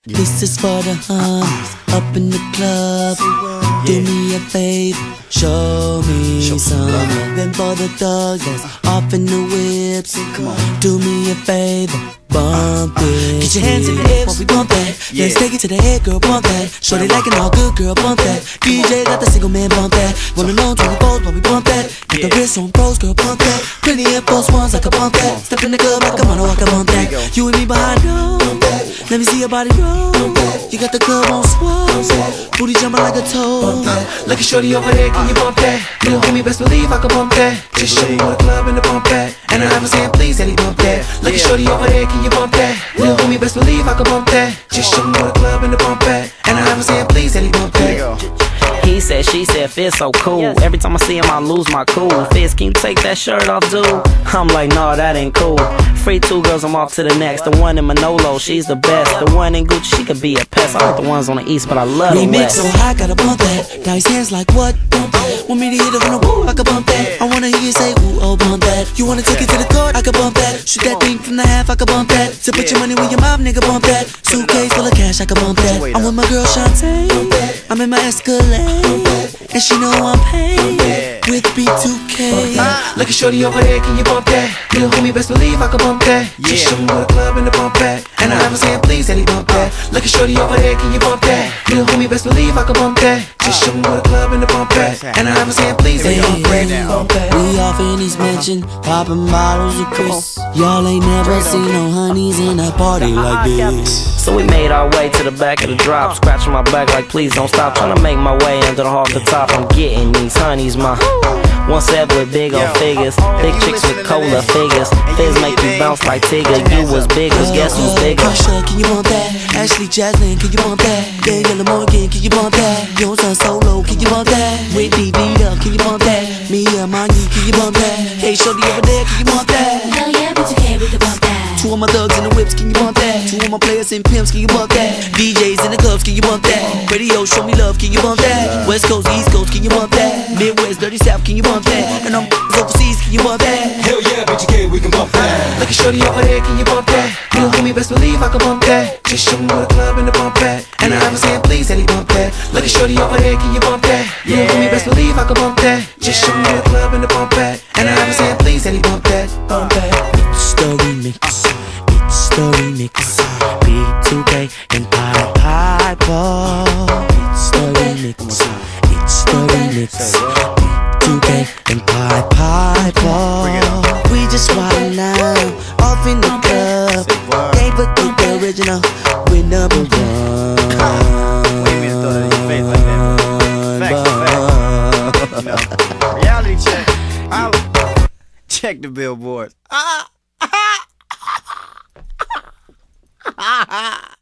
This is for the honeys up in the club. Do me a favor, show me some love. Then for the thugs that's off in the whips, do me a favor, bump it. Get your hands in the air while we bump that. Let's take it to the head, girl, bump that. Shorty like it all good, girl, bump that. DJ got the single man, bump that. One alone, 24s while we bump that. Got the wrist on pros, girl, bump that. Plenty of false ones, I can bump that. Step in the club like a model, I can bump that. You and me behind, no. Let me see your body roll. You got the club on swole. Booty jumping like a toad. Look at shorty over there, can you bump that? Little homie, best believe I can bump that. Just show me what the club and the bump that. And I was saying, please, Ellie, bump that. Look at shorty over there, can you bump that? Little homie, best believe I can bump that. Just show me what the club and the bump that. And I was saying, please, Ellie, bump that. He said, she said, Fizz so cool. Every time I see him, I lose my cool. Fizz, can you take that shirt off, dude? I'm like, nah, that ain't cool. Free two girls, I'm off to the next. The one in Manolo, she's the best. The one in Gucci, she could be a pest. I like the ones on the east, but I love the Remix west. so high, gotta bump that. Nice hands like what? Want me to hit it from the woo, I can bump that. I wanna hear you say, ooh, oh, bump that. You wanna take it to the court, I can bump that. Shoot that thing from the half, I can bump that. So put your money where your mouth, nigga, bump that. Suitcase full of cash, I can bump that. I'm with my girl Shantae, I'm in my Escalade, and she know I'm paid with B2K. Look at shorty over there, can you bump that? Little homie, best believe I can bump that. Just show me what the club and the bump that. And I was saying, please, Ellie, bump that. Look at shorty over there, can you bump that? Little homie, best believe I can bump that. Just show me what the club and the bump that. And I was saying, please, Ellie, bump that. We off in East Mansion, popping bottles of Chris. Y'all ain't never seen no honeys in a party like this. So we made our way to the back of the drop, scratching my back like please don't stop. Trying to make my way under the half the top. I'm getting these honeys, my 1-7 with big old figures, big chicks with cola figures. Fizz make you bounce like Tigger. You was big, but guess who's bigger? Pressure, can you bump that? Ashley Jasmine, can you bump that? Daniela Morgan, can you bump that? Young Son Solo, can you bump that? Whitney Vita, can you bump that? Mia Mani, can you bump that? Hey, shorty over there, can you bump that? Hell yeah, but you can't, we can bump that. Two of my thugs in the whips, can you bump that? Two of my players and pimps, can you bump that? DJs in the clubs, can you bump that? Radio, show me love, can you bump that? West Coast, East Coast, can you bump that? Midwest, Dirty South, can you bump that? And I'm overseas, can you bump that? Hell yeah, bitch, you can, we can bump that. Look at shorty over there, can you bump that? Little homie, best believe I can bump that. Just show me what the club and the bump that. And I was saying, please, Ellie, bump that. Look at shorty over there, can you bump that? Little homie, best believe I can bump that. Just show me what the club and the bump that. And I was saying, please, Ellie, bump that. Bump that. It's the remix, it's the remix. B2K and Piper. It's the remix, it's the remix. B2K and Piper. We just wild now, off in the club. Can't forget the original, we're number one. Reality check. Check the billboards.